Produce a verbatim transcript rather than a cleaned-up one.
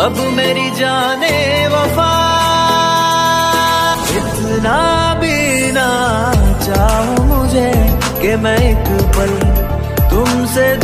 अब मेरी जाने वफा, इतना भी ना चाहो मुझे कि मैं एक पल तुमसे